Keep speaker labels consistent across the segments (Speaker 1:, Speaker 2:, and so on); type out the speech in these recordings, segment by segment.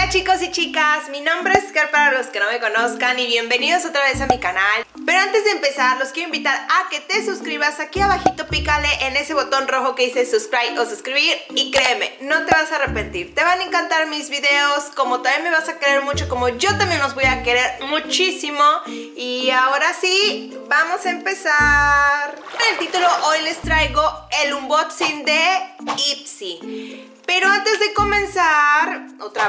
Speaker 1: Hola chicos y chicas, mi nombre es Car para los que no me conozcan y bienvenidos otra vez a mi canal. Pero antes de empezar los quiero invitar a que te suscribas. Aquí abajito pícale en ese botón rojo que dice subscribe o suscribir y créeme, no te vas a arrepentir. Te van a encantar mis videos, como también me vas a querer mucho, como yo también los voy a querer muchísimo. Y ahora sí, vamos a empezar. En el título hoy les traigo el unboxing de Ipsy. Pero antes de comenzar,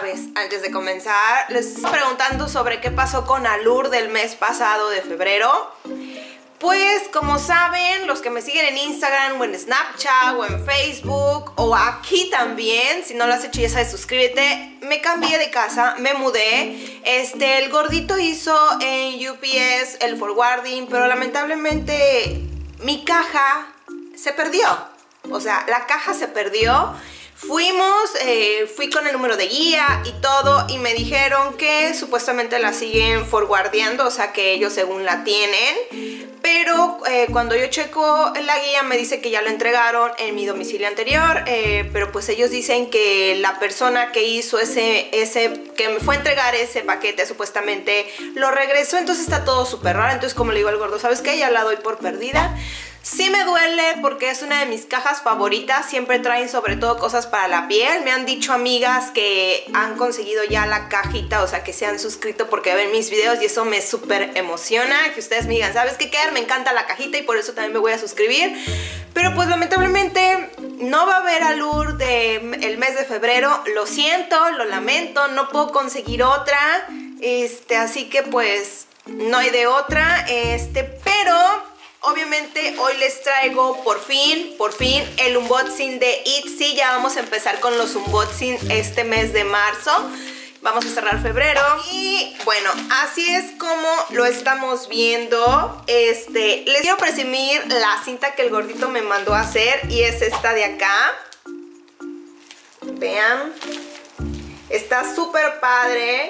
Speaker 1: les estoy preguntando sobre qué pasó con Allure del mes pasado de febrero. Pues como saben, los que me siguen en Instagram o en Snapchat o en Facebook o aquí también, si no lo has hecho ya sabes, suscríbete. Me cambié de casa, me mudé. El gordito hizo en UPS el forwarding, pero lamentablemente mi caja se perdió. O sea, la caja se perdió. Fui con el número de guía y todo y me dijeron que supuestamente la siguen forwardeando, o sea que ellos según la tienen. Pero cuando yo checo la guía me dice que ya lo entregaron en mi domicilio anterior, pero pues ellos dicen que la persona que hizo que me fue a entregar ese paquete supuestamente lo regresó, entonces está todo súper raro. Entonces como le digo al gordo, ¿sabes qué? Ya la doy por perdida. Sí me duele porque es una de mis cajas favoritas, siempre traen sobre todo cosas para la piel. Me han dicho amigas que han conseguido ya la cajita, o sea que se han suscrito porque ven mis videos y eso me súper emociona. Que ustedes me digan, ¿sabes qué, Ker? Me encanta la cajita y por eso también me voy a suscribir. Pero pues lamentablemente no va a haber Allure del mes de febrero. Lo siento, lo lamento, no puedo conseguir otra. Así que pues no hay de otra. Pero obviamente hoy les traigo por fin el unboxing de Ipsy. Ya vamos a empezar con los unboxing este mes de marzo. Vamos a cerrar febrero. Y bueno, así es como lo estamos viendo. Les quiero presumir la cinta que el gordito me mandó a hacer. Y es esta de acá. Vean. Está súper padre.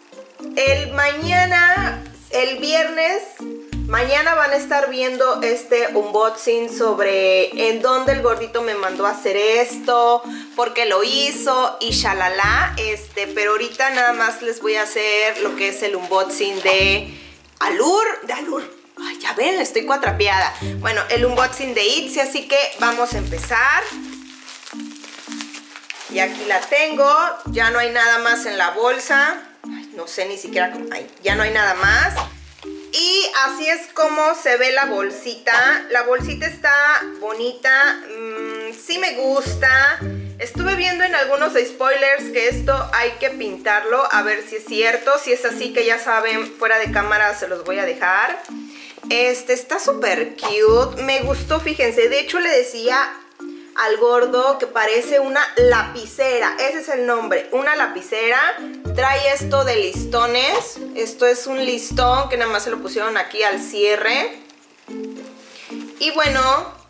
Speaker 1: Mañana van a estar viendo este unboxing sobre en dónde el gordito me mandó a hacer esto, por qué lo hizo y shalala. Pero ahorita nada más les voy a hacer lo que es el unboxing de Allure. Ay, ya ven, estoy cuatrapeada. Bueno, el unboxing de Ipsy, así que vamos a empezar. Y aquí la tengo, ya no hay nada más en la bolsa. Ay, no sé ni siquiera cómo. Ay, ya no hay nada más. Y así es como se ve la bolsita. La bolsita está bonita, sí me gusta. Estuve viendo en algunos spoilers que esto hay que pintarlo, a ver si es cierto. Si es así, que ya saben, fuera de cámara se los voy a dejar. Está súper cute, me gustó, fíjense. De hecho le decía al gordo que parece una lapicera, ese es el nombre, una lapicera. Trae esto de listones, esto es un listón que nada más se lo pusieron aquí al cierre. Y bueno,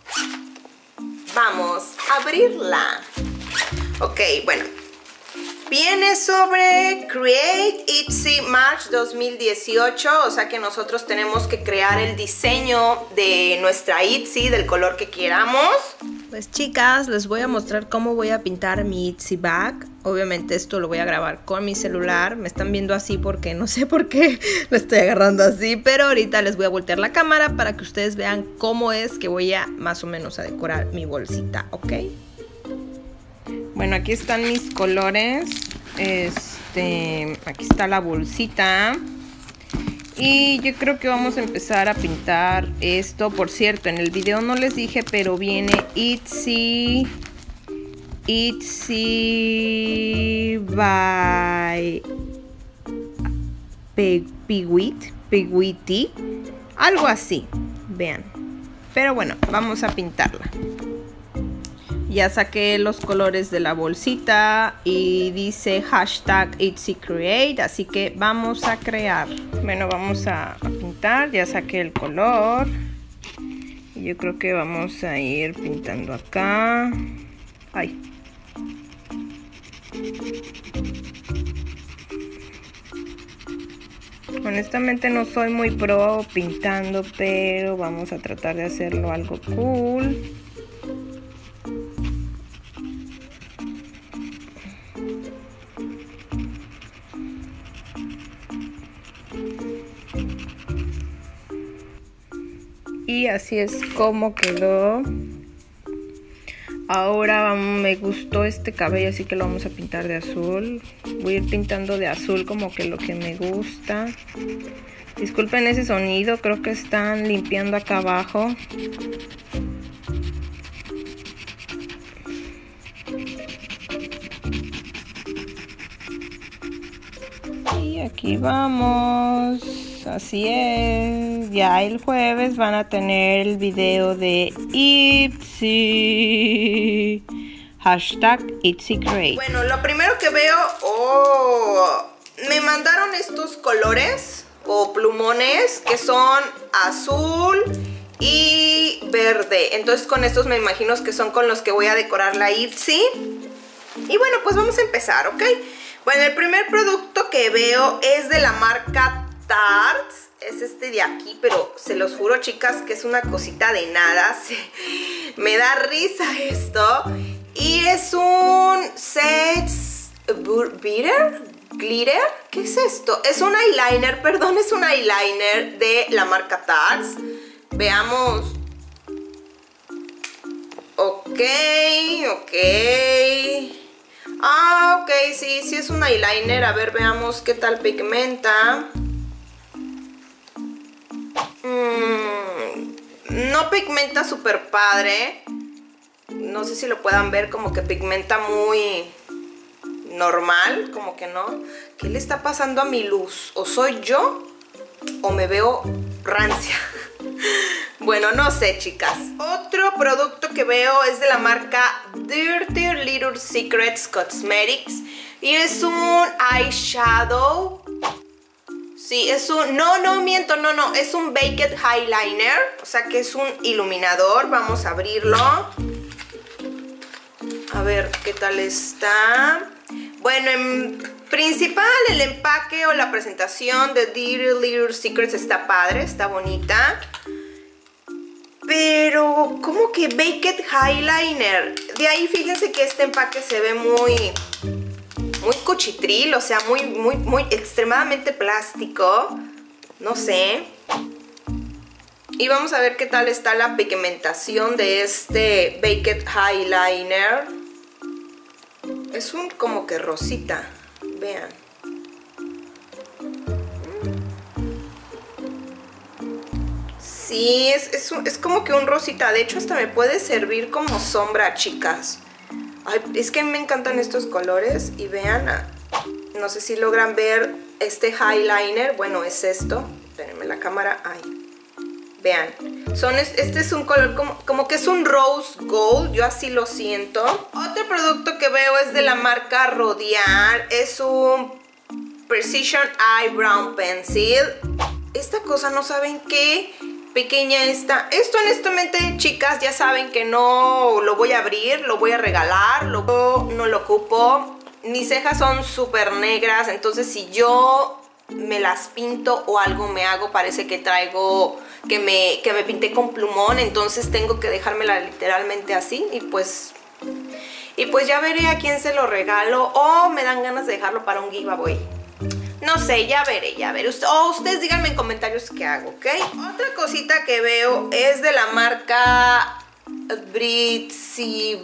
Speaker 1: vamos a abrirla. Ok, bueno, viene sobre Create Ipsy March 2018, o sea que nosotros tenemos que crear el diseño de nuestra Ipsy del color que queramos. Pues chicas, les voy a mostrar cómo voy a pintar mi Ipsy bag. Obviamente esto lo voy a grabar con mi celular. Me están viendo así porque no sé por qué lo estoy agarrando así. Pero ahorita les voy a voltear la cámara para que ustedes vean cómo es que voy a más o menos a decorar mi bolsita, ¿ok? Bueno, aquí están mis colores. Aquí está la bolsita. Y yo creo que vamos a empezar a pintar esto. Por cierto, en el video no les dije, pero viene Ipsy by Pigwitty, algo así, vean. Pero bueno, vamos a pintarla. Ya saqué los colores de la bolsita y dice hashtag #IpsyCreate, así que vamos a crear. Bueno, vamos a pintar, ya saqué el color. Y yo creo que vamos a ir pintando acá. Ay. Honestamente no soy muy pro pintando, pero vamos a tratar de hacerlo algo cool. Y así es como quedó. Ahora me gustó este cabello, así que lo vamos a pintar de azul. Voy a ir pintando de azul como que lo que me gusta. Disculpen ese sonido, creo que están limpiando acá abajo. Y aquí vamos. Así es, ya el jueves van a tener el video de Ipsy. Hashtag ItzyCreate. Bueno, lo primero que veo, me mandaron estos colores o plumones que son azul y verde. Entonces con estos me imagino que son con los que voy a decorar la Ipsy. Y bueno, pues vamos a empezar, ¿ok? Bueno, el primer producto que veo es de la marca Tarts, es este de aquí, pero se los juro, chicas, que es una cosita de nada. Me da risa esto. Y es un Sets Glitter. ¿Qué es esto? Es un eyeliner, perdón, es un eyeliner de la marca Tarts. Veamos. Ok. Ah, ok, sí es un eyeliner. A ver, veamos qué tal pigmenta. No pigmenta súper padre. No sé si lo puedan ver, como que pigmenta muy normal, como que no. ¿Qué le está pasando a mi luz? ¿O soy yo? ¿O me veo rancia? Bueno, no sé, chicas. Otro producto que veo es de la marca Dirty Little Secrets Cosmetics. Y es un eyeshadow. Sí, es un... No, miento, no. Es un Baked Eyeliner. O sea que es un iluminador. Vamos a abrirlo. A ver qué tal está. Bueno, en principal el empaque o la presentación de Dirty Little Secrets está padre, está bonita. Pero, ¿cómo que Baked Eyeliner? De ahí fíjense que este empaque se ve muy cuchitril, o sea, muy extremadamente plástico. No sé. Y vamos a ver qué tal está la pigmentación de este Baked Eyeliner. Es un como que rosita, vean. Sí, es como que un rosita. De hecho, hasta me puede servir como sombra, chicas. Ay, es que me encantan estos colores. Y vean, no sé si logran ver este eyeliner. Bueno, es esto. Espérenme la cámara. Ay, vean. Este es un color como que es un rose gold. Yo así lo siento. Otro producto que veo es de la marca Rodial. Es un Precision Eyebrow Pencil. Esta cosa no saben qué pequeña está. Esto honestamente, chicas, ya saben que no lo voy a abrir, lo voy a regalar, no lo ocupo. Mis cejas son súper negras, entonces si yo me las pinto o algo me hago, parece que traigo, que me pinté con plumón, entonces tengo que dejármela literalmente así y pues ya veré a quién se lo regalo o me dan ganas de dejarlo para un giveaway. No sé, ya veré. O ustedes díganme en comentarios qué hago, ¿ok? Otra cosita que veo es de la marca Britzy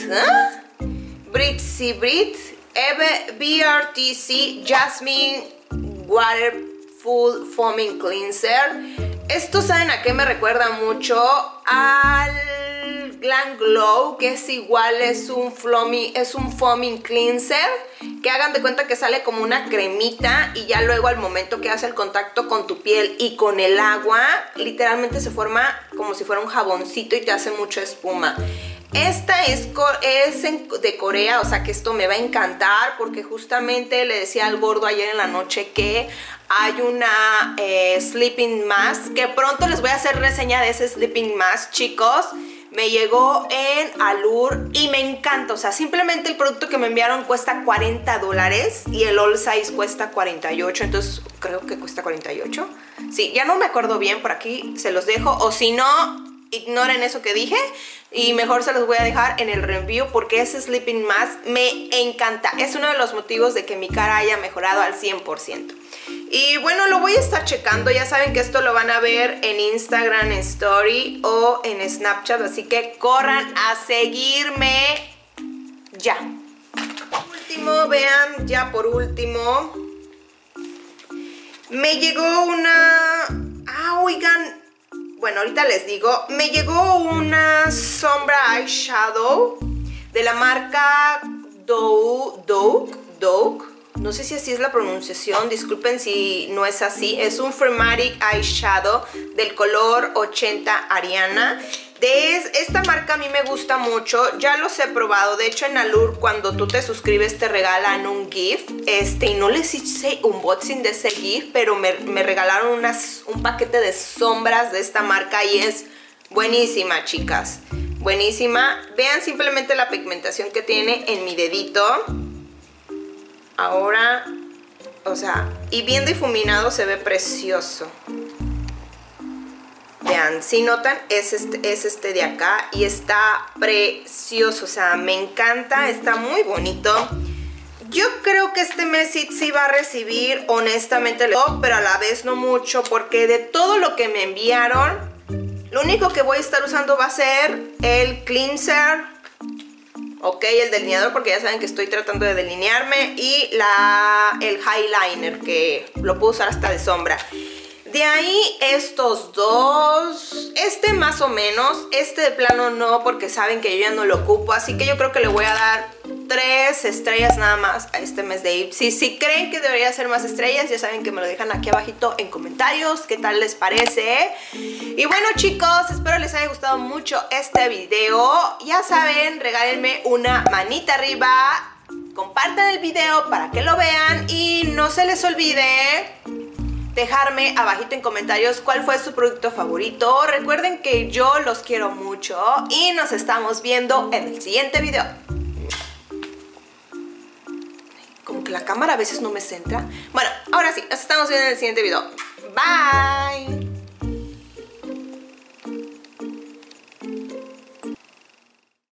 Speaker 1: BRTC Jasmine Waterful Foaming Cleanser. Esto, ¿saben a qué me recuerda mucho? Al Glam Glow, que es igual, es un foaming cleanser, que hagan de cuenta que sale como una cremita y ya luego al momento que hace el contacto con tu piel y con el agua, literalmente se forma como si fuera un jaboncito y te hace mucha espuma. Esta es de Corea, o sea que esto me va a encantar porque justamente le decía al gordo ayer en la noche que hay una sleeping mask, que pronto les voy a hacer reseña de ese sleeping mask, chicos. Me llegó en Allure y me encanta, o sea, simplemente el producto que me enviaron cuesta $40 y el all size cuesta 48, entonces creo que cuesta 48. Sí, ya no me acuerdo bien, por aquí se los dejo, o si no, ignoren eso que dije y mejor se los voy a dejar en el review porque ese sleeping mask me encanta. Es uno de los motivos de que mi cara haya mejorado al 100%. Y bueno, lo voy a estar checando. Ya saben que esto lo van a ver en Instagram Story o en Snapchat, así que corran a seguirme ya. Último, vean, ya por último, me llegó una... oigan, bueno, ahorita les digo, me llegó una sombra eyeshadow de la marca Doug. No sé si así es la pronunciación, disculpen si no es así. Es un Frematic Eyeshadow del color 80 Ariana. Esta marca a mí me gusta mucho, ya los he probado. De hecho en Allure cuando tú te suscribes te regalan un gift. Y no les hice unboxing de ese gift, pero me regalaron un paquete de sombras de esta marca y es buenísima, chicas. Buenísima. Vean simplemente la pigmentación que tiene en mi dedito. Ahora, o sea, y bien difuminado, se ve precioso. Vean, si notan, es este de acá y está precioso, o sea, me encanta, está muy bonito. Yo creo que este mes sí va a recibir, honestamente, pero a la vez no mucho, porque de todo lo que me enviaron, lo único que voy a estar usando va a ser el cleanser, ok, el delineador, porque ya saben que estoy tratando de delinearme, y el eyeliner, que lo puedo usar hasta de sombra. De ahí estos dos, este más o menos, este de plano no, porque saben que yo ya no lo ocupo, así que yo creo que le voy a dar 3 estrellas nada más a este mes de Ipsy. Si creen que debería ser más estrellas, ya saben que me lo dejan aquí abajito en comentarios, qué tal les parece. Y bueno, chicos, espero les haya gustado mucho este video. Ya saben, regálenme una manita arriba, compartan el video para que lo vean y no se les olvide dejarme abajito en comentarios cuál fue su producto favorito. Recuerden que yo los quiero mucho y nos estamos viendo en el siguiente video. Como que la cámara a veces no me centra. Bueno, ahora sí, nos estamos viendo en el siguiente video. Bye.